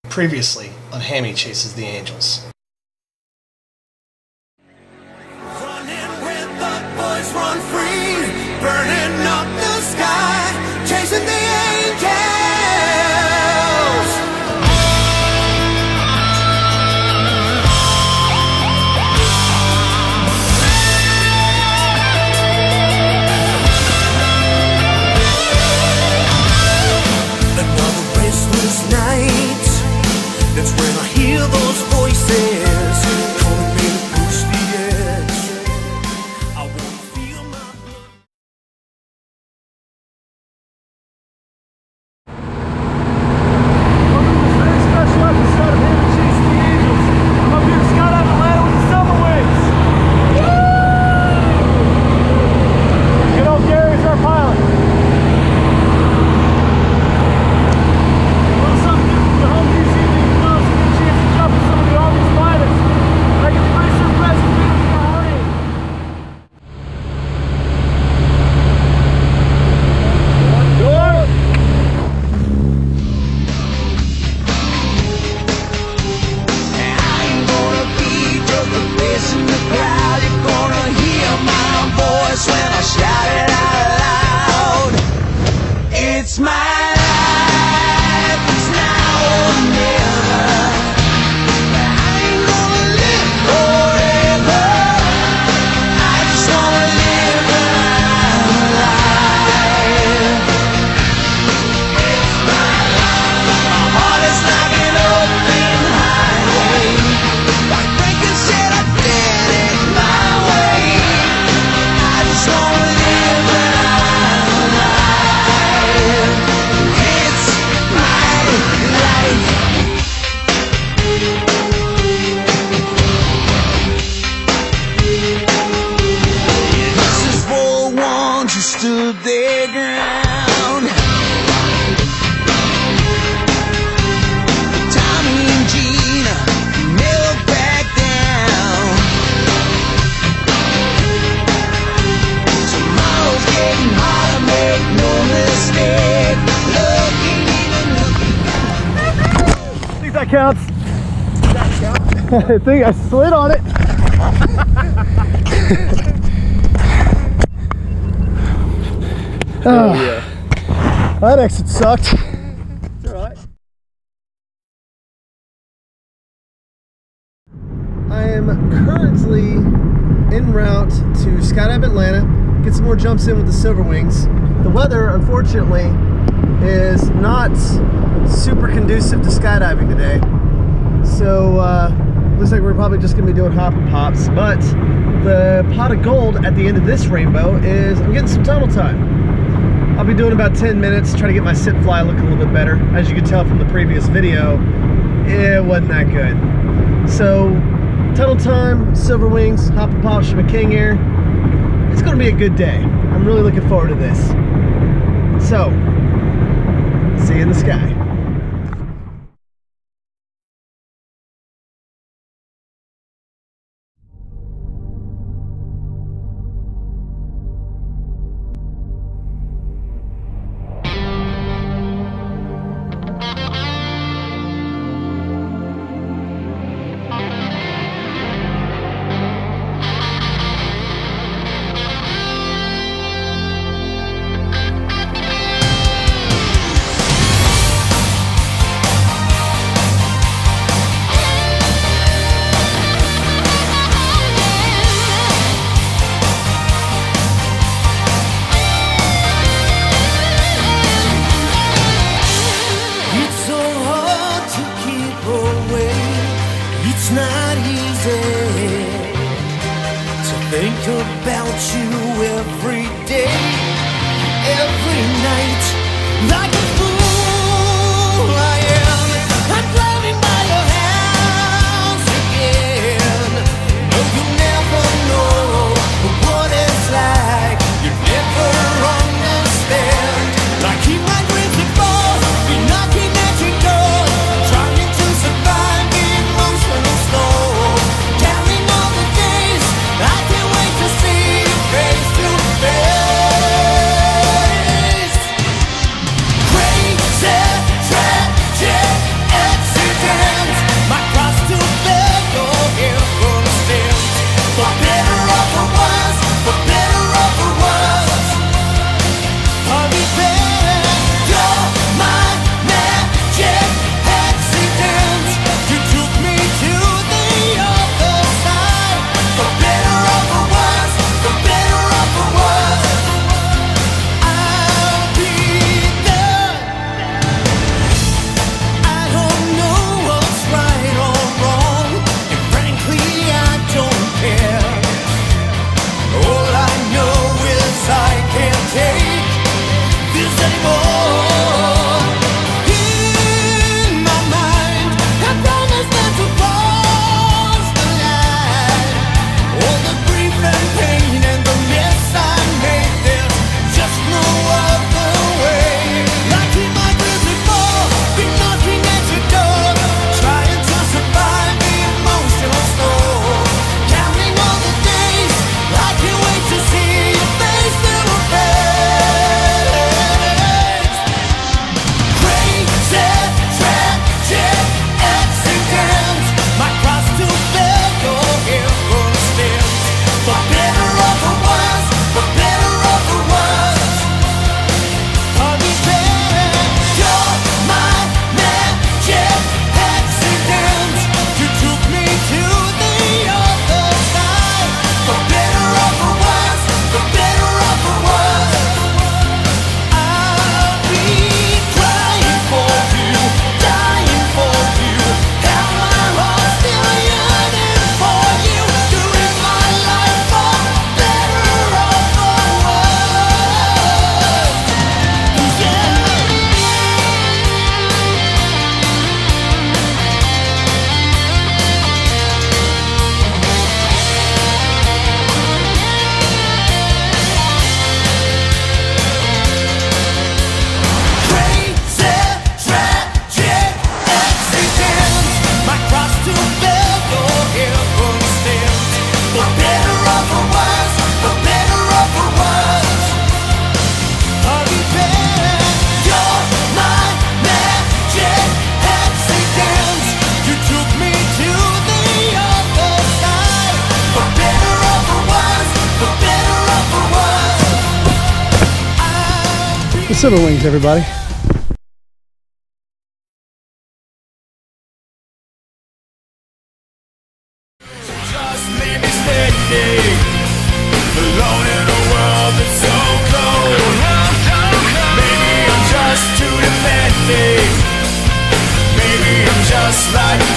Previously on Hammy Chases the Angels. Running with the boys, run free, burning up the sky, chasing the angels. Another restless night. That's when I hear those voices calling me to push the edge. I want to feel my blood. Welcome to this very special episode of Hammy Chasing the Angels. I'm up here to scout out Atlanta with the Summer Wings. Woo! Good old Gary's our pilot. It's my life, it's now or never. I ain't gonna live forever. I just wanna live my life. It's my life. My heart is like an open highway. Like Franklin said, I did it my way. I just wanna live my life. Stood their ground. Tommy and Gina never back down. Tomorrow's getting harder, make no mistake. Looking, even looking. I think that counts. Does that count? I think I slid on it. Oh yeah. That exit sucked. It's alright. I am currently en route to Skydive Atlanta, get some more jumps in with the Silver Wings. The weather, unfortunately, is not super conducive to skydiving today. So, looks like we're probably just gonna be doing hop and pops, but the pot of gold at the end of this rainbow is I'm getting some tunnel time. I'll be doing about 10 minutes, trying to get my sit fly look a little bit better. As you can tell from the previous video, it wasn't that good. So, tunnel time, Silver Wings, hop and pops from a King Air. It's gonna be a good day. I'm really looking forward to this. So, see you in the sky. It's not easy to think about you every day, every night, like a fool I am. I'm driving by your house again. No, you'll never know what it's like. You never understand. I keep my dreams before, be knocking at your door, trying to survive the emotional storm. Counting all the days, I can't wait to see you face to face. Silver Wings, everybody. Just leave me standing alone in a world that's so cold. Maybe I'm just too demanding. Maybe I'm just like